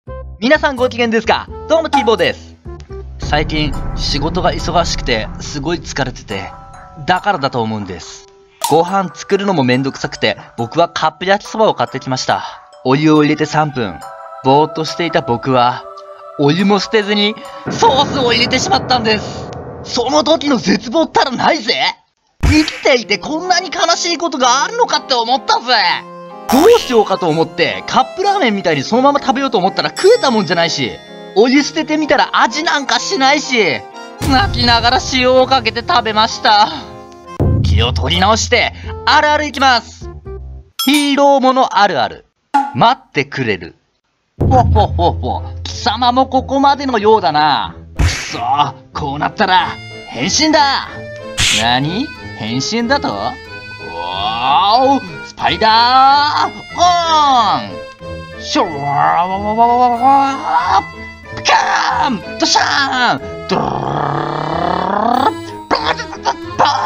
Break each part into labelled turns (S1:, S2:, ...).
S1: 皆さんご機嫌ですか？どうも T ボーです。最近仕事が忙しくてすごい疲れてて、だからだと思うんです。ご飯作るのもめんどくさくて、僕はカップ焼きそばを買ってきました。お湯を入れて3分。ぼーっとしていた僕は、お湯も捨てずにソースを入れてしまったんです。その時の絶望ったらないぜ。生きていてこんなに悲しいことがあるのかって思ったぜ。どうしようかと思ってカップラーメンみたいにそのまま食べようと思ったら食えたもんじゃないし、お湯捨ててみたら味なんかしないし、泣きながら塩をかけて食べました。気を取り直してあるあるいきます。ヒーローものあるある。待ってくれる。ほほほほ、貴様もここまでのようだな。くそー、こうなったら変身だ。何？変身だと？おー、スパイダーオン！シュワーワワワワワワー、ピカーンドシャーンドルーバーバーバー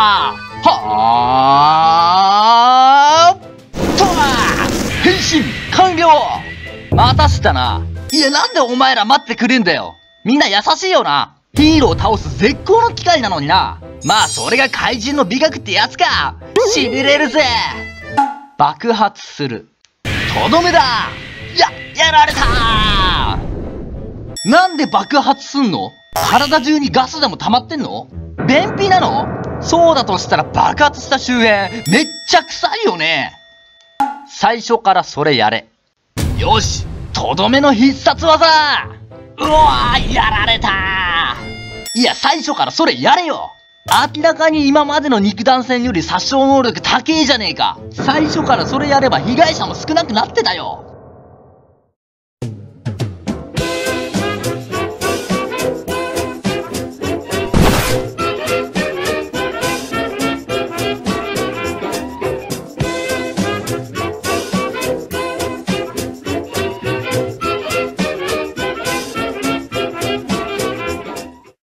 S1: はーとわー、変身完了。待たせたな。いや、なんでお前ら待ってくれんだよ。みんな優しいよな。ヒーローを倒す絶好の機会なのにな。まあそれが怪人の美学ってやつか。しびれるぜ。爆発する。とどめだ。やられたー。なんで爆発すんの？体中にガスでも溜まってんの？便秘なの？そうだとしたら爆発した周辺めっちゃ臭いよね。最初からそれやれ。よし、とどめの必殺技。うわー、やられたー。いや、最初からそれやれよ。明らかに今までの肉弾戦より殺傷能力高えじゃねえか。最初からそれやれば被害者も少なくなってたよ。